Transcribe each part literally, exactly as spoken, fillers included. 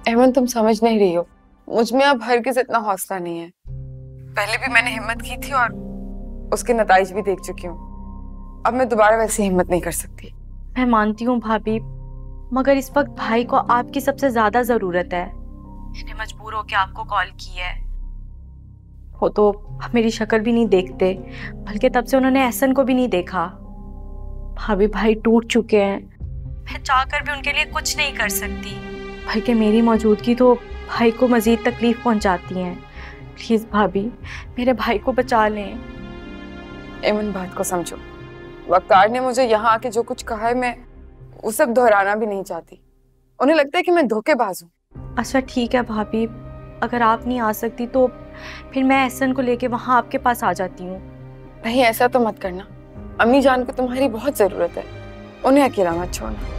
एमन, तुम समझ नहीं रही हो, मुझ में अब हरगिज इतना हौसला नहीं है। पहले भी मैंने हिम्मत की थी और उसके नताइज भी देख चुकी हूँ। अब मैं दोबारा वैसी हिम्मत नहीं कर सकती। मैं मानती हूँ भाभी, मगर इस वक्त भाई को आपकी सबसे ज्यादा जरूरत है। मैंने मजबूर होकर आपको कॉल की है। वो तो अब मेरी शक्ल भी नहीं देखते, बल्कि तब से उन्होंने एहसन को भी नहीं देखा। भाभी, भाई टूट चुके हैं। मैं चाहकर भी उनके लिए कुछ नहीं कर सकती, बल्कि मेरी मौजूदगी तो भाई को मजीद तकलीफ पहुंचाती है। प्लीज भाभी, मेरे भाई को बचा लें। एमन, बात को समझो। वकार ने मुझे यहाँ आके जो कुछ कहा है, मैं वो सब दोहराना भी नहीं चाहती। उन्हें लगता है कि मैं धोखेबाज हूँ। अच्छा ठीक है भाभी, अगर आप नहीं आ सकती तो फिर मैं एहसन को लेके वहाँ आपके पास आ जाती हूँ। नहीं, ऐसा तो मत करना। अम्मी जान को तुम्हारी बहुत जरूरत है, उन्हें अकेला मत छोड़ना।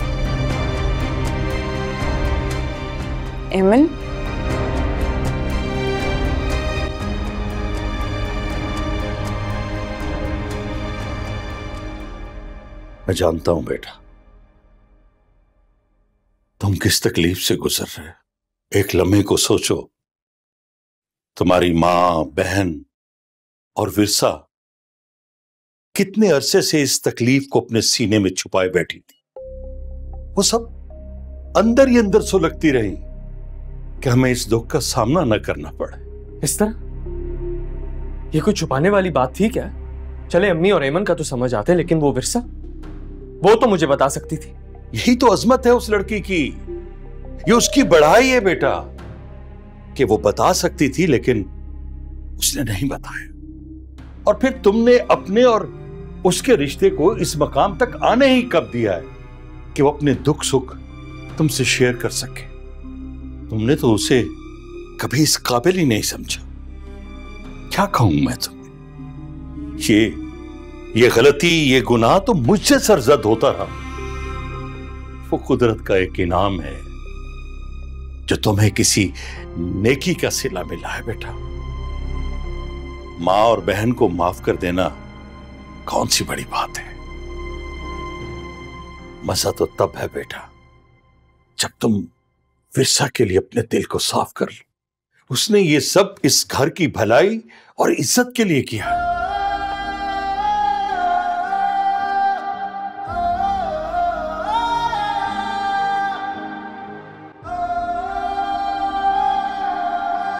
एमन, मैं जानता हूं बेटा, तुम किस तकलीफ से गुजर रहे हो। एक लम्हे को सोचो, तुम्हारी मां, बहन और विरसा कितने अरसे से इस तकलीफ को अपने सीने में छुपाए बैठी थी। वो सब अंदर ही अंदर सुलगती रही कि हमें इस दुख का सामना न करना पड़े। इस तरह ये कोई छुपाने वाली बात थी क्या? चले अम्मी और एमन का तो समझ आते, लेकिन वो विरसा, वो तो मुझे बता सकती थी। यही तो अजमत है उस लड़की की, ये उसकी बढ़ाई है बेटा, कि वो बता सकती थी लेकिन उसने नहीं बताया। और फिर तुमने अपने और उसके रिश्ते को इस मकाम तक आने ही कब दिया है कि वो अपने दुख सुख तुमसे शेयर कर सके। तुमने तो उसे कभी इस काबिल ही नहीं समझा। क्या कहूं मैं तुम्हें, ये ये गलती, ये गुनाह तो मुझसे सरजद होता रहा। वो कुदरत का एक इनाम है जो तुम्हें किसी नेकी का सिला मिला है बेटा। मां और बहन को माफ कर देना कौन सी बड़ी बात है। मजा तो तब है बेटा जब तुम विरसा के लिए अपने दिल को साफ कर लो। उसने ये सब इस घर की भलाई और इज्जत के लिए किया।